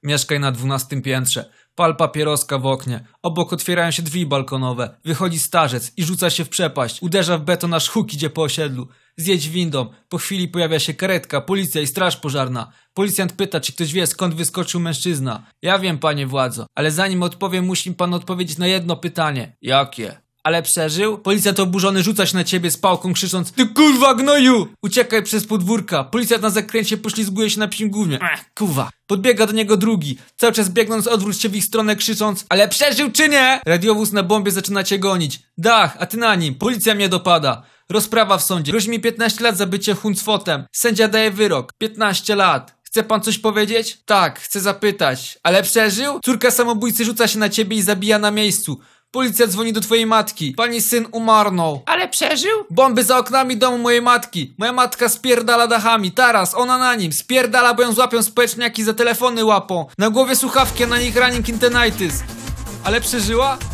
Mieszkaj na 12 piętrze. Pal papieroska w oknie. Obok otwierają się drzwi balkonowe. Wychodzi starzec i rzuca się w przepaść. Uderza w beton, aż huk idzie po osiedlu. Zjedź windą. Po chwili pojawia się karetka, policja i straż pożarna. Policjant pyta, czy ktoś wie, skąd wyskoczył mężczyzna. Ja wiem, panie władzo, ale zanim odpowiem, musi pan odpowiedzieć na jedno pytanie. Jakie? Ale przeżył? Policjant oburzony rzuca się na ciebie z pałką, krzycząc: ty kurwa gnoju! Uciekaj przez podwórka. Policjant na zakręcie poślizguje się na psim gównie. Kurwa. Podbiega do niego drugi. Cały czas biegnąc odwróć się w ich stronę, krzycząc: ale przeżył czy nie? Radiowóz na bombie zaczyna cię gonić. Dach, a ty na nim. Policja mnie dopada. Rozprawa w sądzie. Grozi mi 15 lat za bycie huncwotem. Sędzia daje wyrok. 15 lat. Chce pan coś powiedzieć? Tak, chcę zapytać. Ale przeżył? Córka samobójcy rzuca się na ciebie i zabija na miejscu. Policja dzwoni do twojej matki. Pani syn umarnął. Ale przeżył? Bomby za oknami domu mojej matki. Moja matka spierdala dachami. Taras, ona na nim. Spierdala, bo ją złapią społeczniaki, za telefony łapą. Na głowie słuchawki, a na nich running intenitis. Ale przeżyła?